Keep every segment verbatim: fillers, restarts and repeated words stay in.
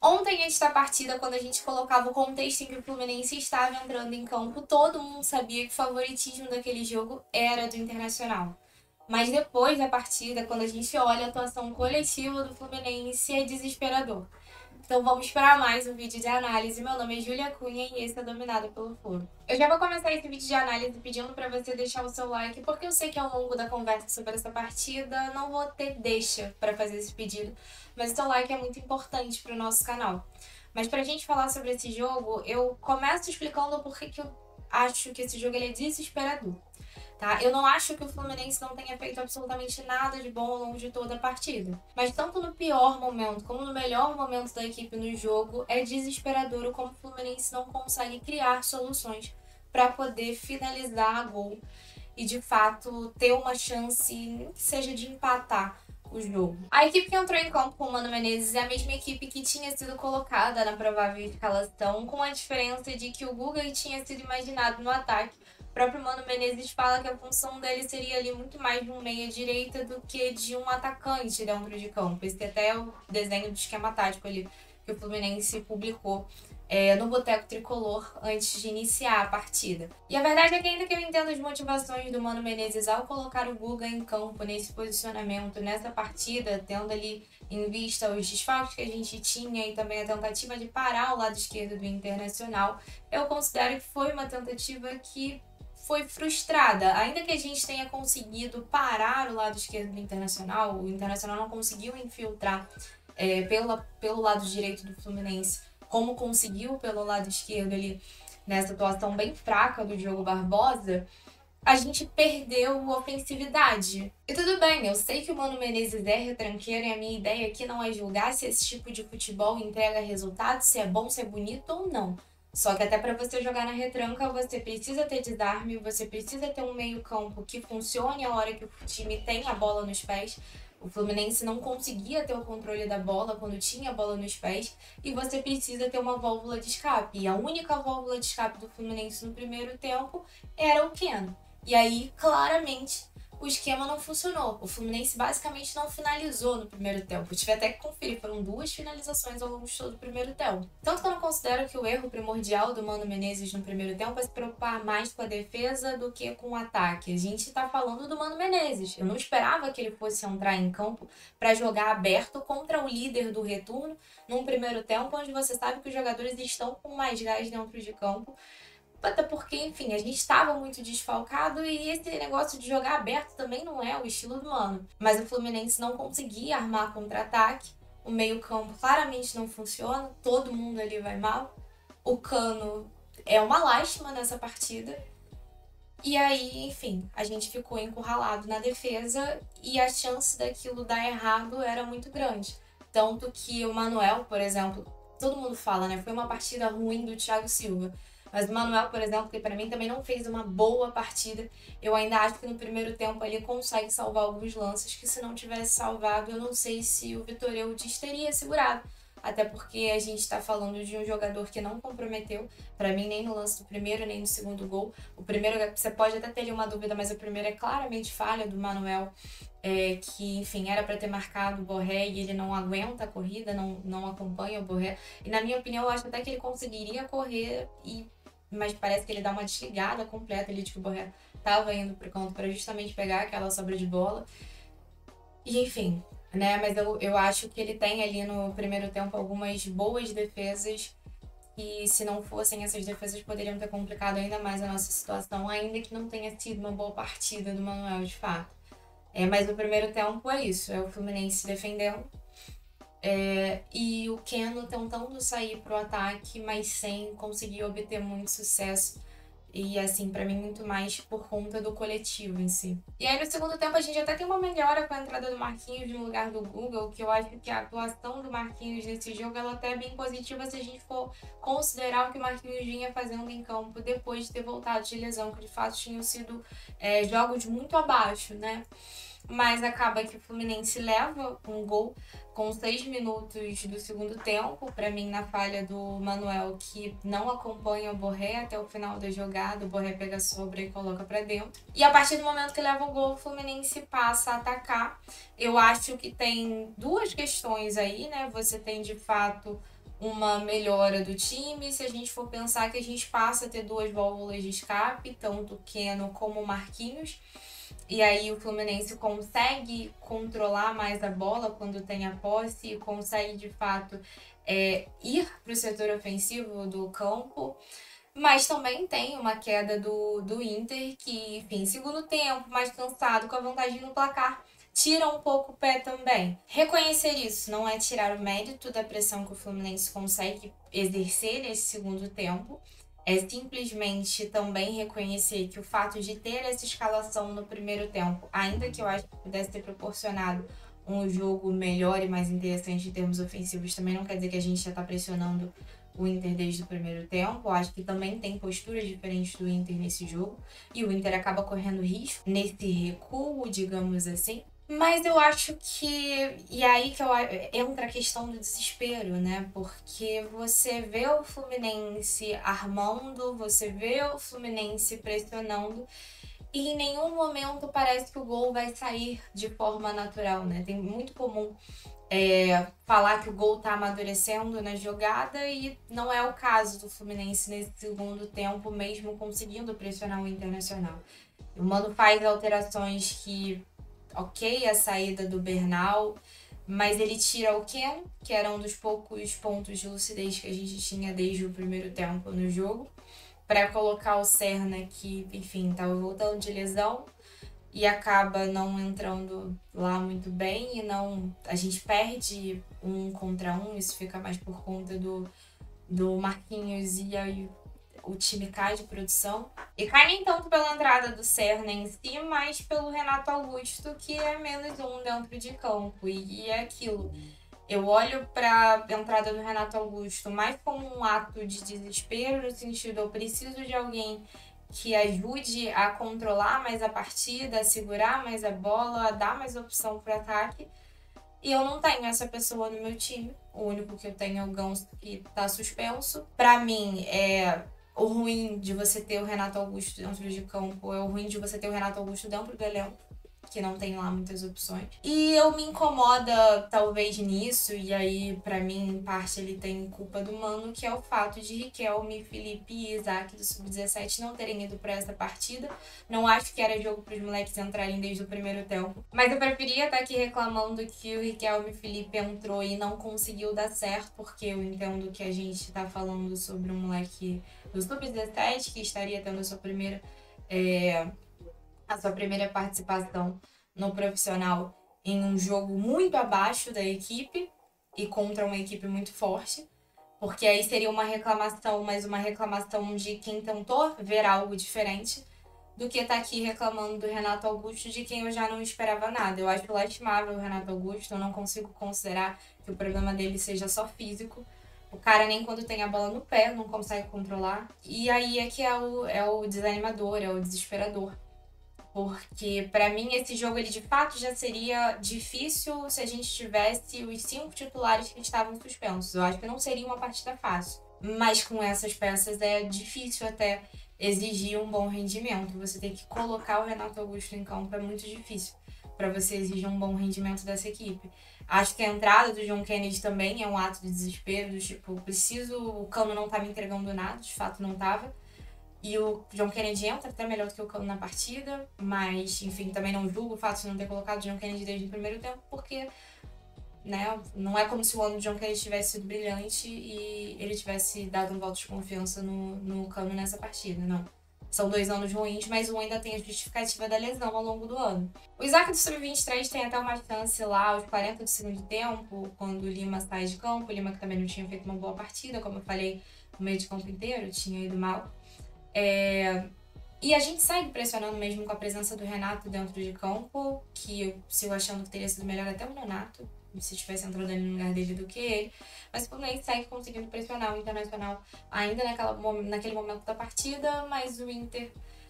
Ontem, antes da partida, quando a gente colocava o contexto em que o Fluminense estava entrando em campo, todo mundo sabia que o favoritismo daquele jogo era do Internacional. Mas depois da partida, quando a gente olha a atuação coletiva do Fluminense, é desesperador. Então vamos para mais um vídeo de análise. Meu nome é Júlia Cunha e esse é Dominado pelo Furo. Eu já vou começar esse vídeo de análise pedindo para você deixar o seu like, porque eu sei que ao longo da conversa sobre essa partida não vou ter deixa para fazer esse pedido, mas o seu like é muito importante para o nosso canal. Mas para a gente falar sobre esse jogo, eu começo explicando por que eu acho que esse jogo ele é desesperador. Tá? Eu não acho que o Fluminense não tenha feito absolutamente nada de bom ao longo de toda a partida. Mas tanto no pior momento como no melhor momento da equipe no jogo, é desesperador como o Fluminense não consegue criar soluções para poder finalizar a gol e de fato ter uma chance, nem que seja de empatar o jogo. A equipe que entrou em campo com o Mano Menezes é a mesma equipe que tinha sido colocada na provável escalação, com a diferença de que o Guga tinha sido imaginado no ataque. O próprio Mano Menezes fala que a função dele seria ali muito mais de um meia-direita do que de um atacante dentro de campo. Esse até é o desenho do esquema tático ali que o Fluminense publicou é, no Boteco Tricolor antes de iniciar a partida. E a verdade é que ainda que eu entenda as motivações do Mano Menezes ao colocar o Guga em campo nesse posicionamento, nessa partida, tendo ali em vista os desfalques que a gente tinha e também a tentativa de parar o lado esquerdo do Internacional, eu considero que foi uma tentativa que foi frustrada. Ainda que a gente tenha conseguido parar o lado esquerdo do Internacional, o Internacional não conseguiu infiltrar é, pela, pelo lado direito do Fluminense, como conseguiu pelo lado esquerdo ali, nessa atuação bem fraca do Diogo Barbosa, a gente perdeu ofensividade. E tudo bem, eu sei que o Mano Menezes é retranqueiro e a minha ideia aqui não é julgar se esse tipo de futebol entrega resultado, se é bom, se é bonito ou não. Só que até para você jogar na retranca, você precisa ter desarme, você precisa ter um meio-campo que funcione a hora que o time tem a bola nos pés. O Fluminense não conseguia ter o controle da bola quando tinha a bola nos pés e você precisa ter uma válvula de escape. E a única válvula de escape do Fluminense no primeiro tempo era o Keno. E aí, claramente, o esquema não funcionou. O Fluminense basicamente não finalizou no primeiro tempo. Eu tive até que conferir, foram duas finalizações ao longo de todo o primeiro tempo. Tanto que eu não considero que o erro primordial do Mano Menezes no primeiro tempo é se preocupar mais com a defesa do que com o ataque. A gente tá falando do Mano Menezes. Eu não esperava que ele fosse entrar em campo para jogar aberto contra o líder do retorno num primeiro tempo, onde você sabe que os jogadores estão com mais gás dentro de campo. Até porque, enfim, a gente estava muito desfalcado e esse negócio de jogar aberto também não é o estilo do Mano. Mas o Fluminense não conseguia armar contra-ataque, o meio-campo claramente não funciona, todo mundo ali vai mal. O Cano é uma lástima nessa partida. E aí, enfim, a gente ficou encurralado na defesa e a chance daquilo dar errado era muito grande. Tanto que o Manuel, por exemplo, todo mundo fala, né? Foi uma partida ruim do Thiago Silva. Mas o Manuel, por exemplo, que para mim também não fez uma boa partida, eu ainda acho que no primeiro tempo ele consegue salvar alguns lances que se não tivesse salvado, eu não sei se o Vitor Eudes teria segurado. Até porque a gente está falando de um jogador que não comprometeu, para mim, nem no lance do primeiro, nem no segundo gol. O primeiro, você pode até ter ali uma dúvida, mas o primeiro é claramente falha do Manuel, é, que, enfim, era para ter marcado o Borré e ele não aguenta a corrida, não, não acompanha o Borré. E na minha opinião, eu acho até que ele conseguiria correr e mas parece que ele dá uma desligada completa ali de que o Borré estava indo pro canto para justamente pegar aquela sobra de bola. E enfim, né? Mas eu, eu acho que ele tem ali no primeiro tempo algumas boas defesas e se não fossem essas defesas poderiam ter complicado ainda mais a nossa situação, ainda que não tenha sido uma boa partida do Manuel de fato. É, mas o primeiro tempo é isso, é o Fluminense defendendo. É, e o Keno tentando sair pro ataque, mas sem conseguir obter muito sucesso. E assim, pra mim, muito mais por conta do coletivo em si. E aí, no segundo tempo, a gente até tem uma melhora com a entrada do Marquinhos no lugar do Guga, que eu acho que a atuação do Marquinhos nesse jogo ela até é bem positiva se a gente for considerar o que o Marquinhos vinha fazendo em campo depois de ter voltado de lesão, que de fato tinham sido é, jogos muito abaixo, né? Mas acaba que o Fluminense leva um gol com seis minutos do segundo tempo, para mim na falha do Manuel, que não acompanha o Borré até o final da jogada, o Borré pega a sobra e coloca para dentro. E a partir do momento que leva o gol, o Fluminense passa a atacar. Eu acho que tem duas questões aí, né? Você tem de fato uma melhora do time, se a gente for pensar que a gente passa a ter duas válvulas de escape, tanto o Keno como o Marquinhos, e aí o Fluminense consegue controlar mais a bola quando tem a posse e consegue, de fato, é, ir para o setor ofensivo do campo. Mas também tem uma queda do, do Inter, que, enfim, segundo tempo, mais cansado, com a vantagem no placar, tira um pouco o pé também. Reconhecer isso não é tirar o mérito da pressão que o Fluminense consegue exercer nesse segundo tempo, é simplesmente também reconhecer que o fato de ter essa escalação no primeiro tempo, ainda que eu acho que pudesse ter proporcionado um jogo melhor e mais interessante em termos ofensivos, também não quer dizer que a gente já está pressionando o Inter desde o primeiro tempo. Eu acho que também tem posturas diferentes do Inter nesse jogo, e o Inter acaba correndo risco nesse recuo, digamos assim. Mas eu acho que, e aí que eu, entra a questão do desespero, né? Porque você vê o Fluminense armando, você vê o Fluminense pressionando, e em nenhum momento parece que o gol vai sair de forma natural, né? Tem muito comum é, falar que o gol tá amadurecendo na jogada, e não é o caso do Fluminense nesse segundo tempo, mesmo conseguindo pressionar o Internacional. O Mano faz alterações que, ok, a saída do Bernal, mas ele tira o Keno, que era um dos poucos pontos de lucidez que a gente tinha desde o primeiro tempo no jogo, para colocar o Serna, que, enfim, estava voltando de lesão e acaba não entrando lá muito bem, e não, a gente perde um contra um, isso fica mais por conta do, do Marquinhos, e aí o time cai de produção. E cai nem tanto pela entrada do Serna em si, mas pelo Renato Augusto, que é menos um dentro de campo. E é aquilo. Eu olho para a entrada do Renato Augusto mais como um ato de desespero, no sentido, eu preciso de alguém que ajude a controlar mais a partida, a segurar mais a bola, a dar mais opção para ataque. E eu não tenho essa pessoa no meu time. O único que eu tenho é o Ganso, que tá suspenso. Para mim, é o ruim de você ter o Renato Augusto dentro de campo, é o ruim de você ter o Renato Augusto dentro do elenco, que não tem lá muitas opções. E eu me incomoda, talvez, nisso, e aí, pra mim, em parte, ele tem culpa do Mano, que é o fato de Riquelme, Felipe e Isaac do sub dezessete não terem ido pra essa partida. Não acho que era jogo pros moleques entrarem desde o primeiro tempo. Mas eu preferia estar aqui reclamando que o Riquelme e Felipe entrou e não conseguiu dar certo, porque eu entendo que a gente tá falando sobre um moleque do sub dezessete que estaria tendo a sua primeira... É... a sua primeira participação no profissional em um jogo muito abaixo da equipe e contra uma equipe muito forte, porque aí seria uma reclamação, mas uma reclamação de quem tentou ver algo diferente, do que estar tá aqui reclamando do Renato Augusto, de quem eu já não esperava nada. Eu acho lastimável o Renato Augusto, eu não consigo considerar que o problema dele seja só físico. O cara nem quando tem a bola no pé não consegue controlar. E aí é que é o, é o desanimador, é o desesperador. Porque, pra mim, esse jogo, ele de fato já seria difícil se a gente tivesse os cinco titulares que estavam suspensos. Eu acho que não seria uma partida fácil. Mas com essas peças é difícil até exigir um bom rendimento. Você tem que colocar o Renato Augusto em campo, é muito difícil para você exigir um bom rendimento dessa equipe. Acho que a entrada do John Kennedy também é um ato de desespero, do tipo, preciso, o Cano não tá me entregando nada, de fato não tava. E o John Kennedy entra até melhor do que o Cano na partida, mas, enfim, também não julgo o fato de não ter colocado o John Kennedy desde o primeiro tempo, porque, né, não é como se o ano do John Kennedy tivesse sido brilhante e ele tivesse dado um voto de confiança no, no Cano nessa partida, não. São dois anos ruins, mas um ainda tem a justificativa da lesão ao longo do ano. O Isaac do sub vinte e três tem até uma chance lá aos quarenta do segundo tempo, quando o Lima sai de campo. O Lima que também não tinha feito uma boa partida, como eu falei, no meio de campo inteiro, tinha ido mal. É... E a gente segue pressionando mesmo com a presença do Renato dentro de campo, que eu sigo achando que teria sido melhor até o Nonato, se tivesse entrado ali no lugar dele do que ele. Mas o Fluminense segue conseguindo pressionar o Internacional ainda naquela, naquele momento da partida, mas o Inter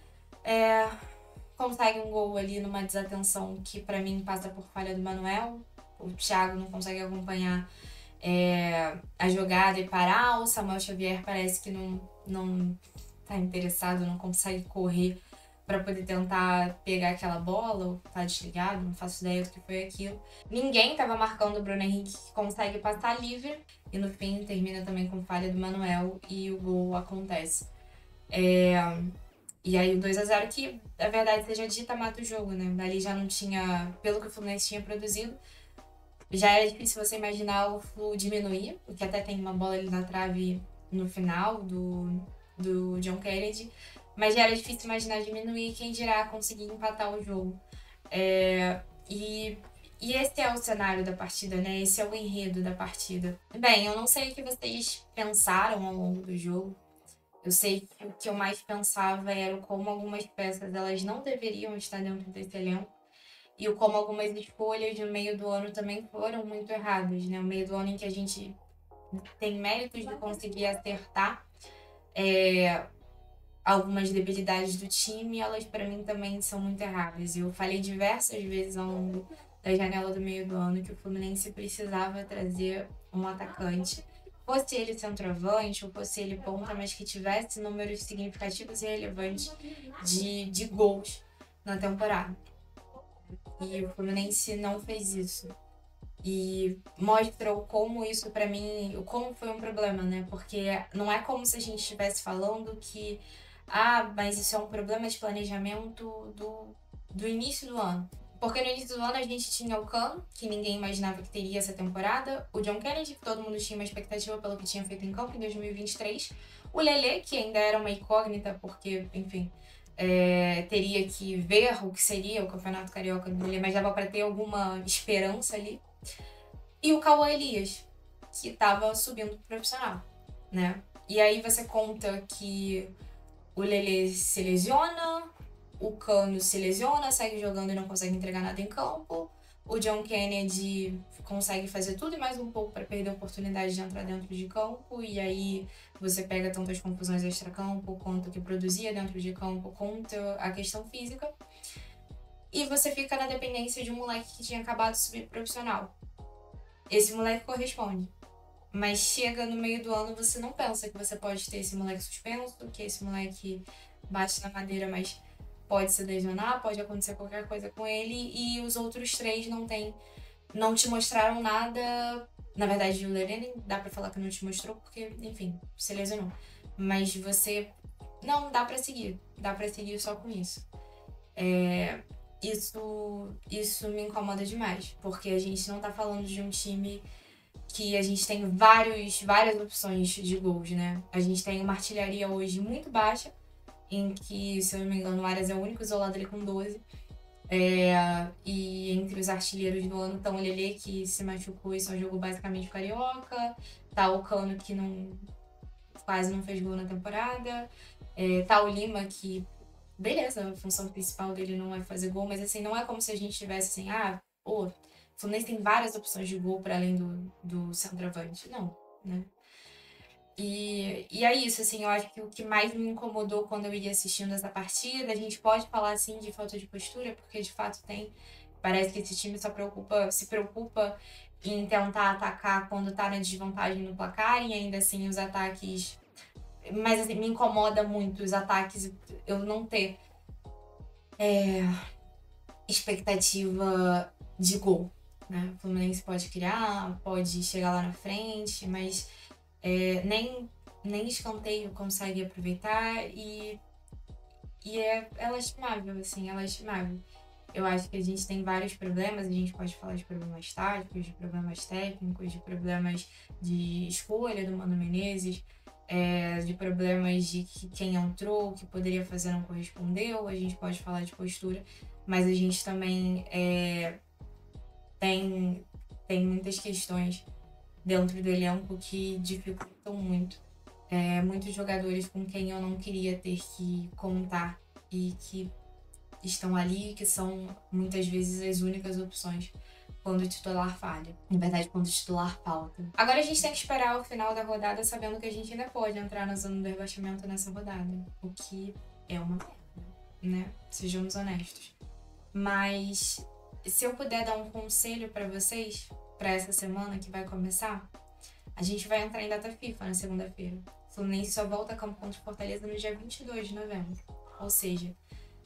é, consegue um gol ali numa desatenção que pra mim passa por falha do Manuel. O Thiago não consegue acompanhar é, a jogada e parar. O Samuel Xavier parece que não... não tá interessado, não consegue correr para poder tentar pegar aquela bola, ou tá desligado, não faço ideia do que foi aquilo. Ninguém tava marcando o Bruno Henrique, que consegue passar livre, e no fim termina também com falha do Manuel e o gol acontece. É... E aí o dois a zero, que a verdade seja dita, mata o jogo, né? Dali já não tinha, pelo que o Fluminense tinha produzido, já era difícil você imaginar o Flu diminuir, porque até tem uma bola ali na trave no final do, do John Kennedy, mas já era difícil imaginar diminuir, quem dirá conseguir empatar o jogo. É, e, e esse é o cenário da partida, né? Esse é o enredo da partida. Bem, eu não sei o que vocês pensaram ao longo do jogo. Eu sei que o que eu mais pensava era como algumas peças elas não deveriam estar dentro desse elenco, e o como algumas escolhas no meio do ano também foram muito erradas, né? O meio do ano em que a gente tem méritos de conseguir acertar é, algumas debilidades do time, elas para mim também são muito erradas. Eu falei diversas vezes ao longo da janela do meio do ano que o Fluminense precisava trazer um atacante, fosse ele centroavante ou fosse ele ponta, mas que tivesse números significativos e relevantes de, de gols na temporada. E o Fluminense não fez isso. E mostrou como isso pra mim, como foi um problema, né? Porque não é como se a gente estivesse falando que, ah, mas isso é um problema de planejamento do, do início do ano. Porque no início do ano a gente tinha o Cano, que ninguém imaginava que teria essa temporada, o John Kennedy, que todo mundo tinha uma expectativa pelo que tinha feito em campo em dois mil e vinte e três, o Lelê, que ainda era uma incógnita, porque, enfim, é, teria que ver o que seria o Campeonato Carioca do Lelê, mas dava pra ter alguma esperança ali. E o Cauã Elias, que tava subindo pro profissional, né? E aí você conta que o Lelê se lesiona, o Cano se lesiona, segue jogando e não consegue entregar nada em campo. O John Kennedy consegue fazer tudo e mais um pouco para perder a oportunidade de entrar dentro de campo. E aí você pega tantas confusões extra-campo quanto que produzia dentro de campo contra a questão física. E você fica na dependência de um moleque que tinha acabado de subir pro profissional. Esse moleque corresponde. Mas chega no meio do ano, você não pensa que você pode ter esse moleque suspenso, que esse moleque bate na madeira, mas pode se lesionar, pode acontecer qualquer coisa com ele, e os outros três não tem, não te mostraram nada. Na verdade, o Lelê nem dá pra falar que não te mostrou, porque, enfim, se lesionou. Mas você, não, dá pra seguir, dá pra seguir só com isso. É, isso, isso me incomoda demais, porque a gente não tá falando de um time que a gente tem vários, várias opções de gols, né? A gente tem uma artilharia hoje muito baixa, em que, se eu não me engano, o Arias é o único isolado ali com doze. É, e entre os artilheiros do ano estão o Lelê, que se machucou e só jogou basicamente carioca. Tá o Cano, que não, quase não fez gol na temporada. É, tá o Lima, que, beleza, a função principal dele não é fazer gol, mas assim, não é como se a gente tivesse assim, ah, pô, o Fluminense tem várias opções de gol para além do, do centroavante. Não, né? E, e é isso, assim, eu acho que o que mais me incomodou quando eu ia assistindo essa partida, a gente pode falar, assim, de falta de postura, porque de fato tem. Parece que esse time só preocupa, se preocupa em tentar atacar quando tá na desvantagem no placar, e ainda assim os ataques. Mas assim, me incomoda muito os ataques, eu não ter é, expectativa de gol, né? O Fluminense pode criar, pode chegar lá na frente, mas é, nem, nem escanteio consegue aproveitar, e, e é, é lastimável, assim, é lastimável. Eu acho que a gente tem vários problemas, a gente pode falar de problemas táticos, de problemas técnicos, de problemas de escolha do Mano Menezes, é, de problemas de que quem entrou, que poderia fazer não correspondeu, a gente pode falar de postura, mas a gente também é, tem, tem muitas questões dentro do elenco que dificultam muito. É, muitos jogadores com quem eu não queria ter que contar e que estão ali, que são muitas vezes as únicas opções quando o titular falha. Na verdade, quando o titular falta. Agora a gente tem que esperar o final da rodada, sabendo que a gente ainda pode entrar na zona do rebaixamento nessa rodada, o que é uma merda, né? Sejamos honestos. Mas se eu puder dar um conselho pra vocês, pra essa semana que vai começar, a gente vai entrar em data FIFA na segunda-feira. O Fluminense só volta a campo contra o Fortaleza no dia vinte e dois de novembro. Ou seja,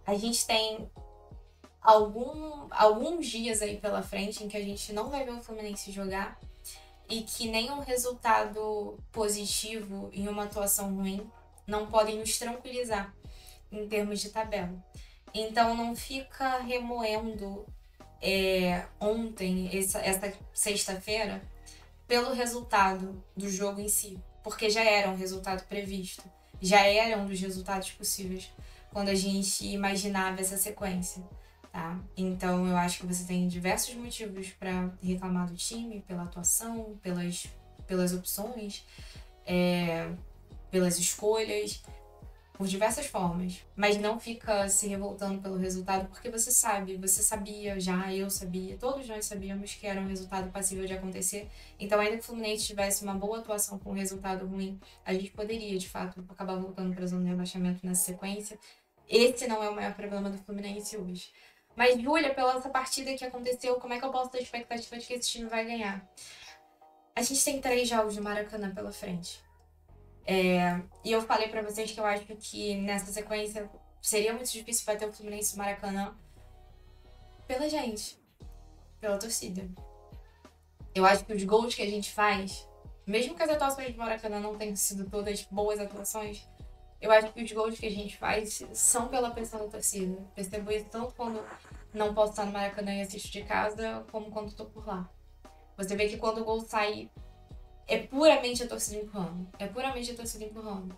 a gente tem algum, alguns dias aí pela frente em que a gente não vai ver o Fluminense jogar e que nenhum resultado positivo em uma atuação ruim não podem nos tranquilizar em termos de tabela. Então não fica remoendo é, ontem, essa, essa sexta-feira, pelo resultado do jogo em si, porque já era um resultado previsto, já era um dos resultados possíveis quando a gente imaginava essa sequência, tá? Então eu acho que você tem diversos motivos para reclamar do time, pela atuação, pelas, pelas opções, é, pelas escolhas, por diversas formas, mas não fica se revoltando pelo resultado, porque você sabe, você sabia já, eu sabia, todos nós sabíamos que era um resultado passível de acontecer. Então, ainda que o Fluminense tivesse uma boa atuação com um resultado ruim, a gente poderia, de fato, acabar voltando para a zona de rebaixamento nessa sequência. Esse não é o maior problema do Fluminense hoje. Mas, Júlia, pela essa partida que aconteceu, como é que eu posso ter expectativa de que esse time vai ganhar? A gente tem três jogos do Maracanã pela frente. É, e eu falei pra vocês que eu acho que nessa sequência seria muito difícil bater o Fluminense no Maracanã pela gente, pela torcida. Eu acho que os gols que a gente faz, mesmo que as atuações do Maracanã não tenham sido todas boas atuações, eu acho que os gols que a gente faz são pela pressão da torcida. Percebo isso tanto quando não posso estar no Maracanã e assisto de casa, como quando estou por lá. Você vê que quando o gol sai, é puramente a torcida empurrando. É puramente a torcida empurrando.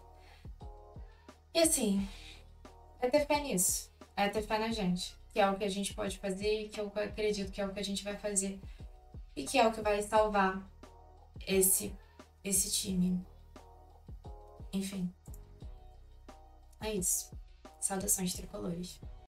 E assim, é ter fé nisso. É ter fé na gente. Que é o que a gente pode fazer, que eu acredito que é o que a gente vai fazer. E que é o que vai salvar esse, esse time. Enfim. É isso. Saudações tricolores.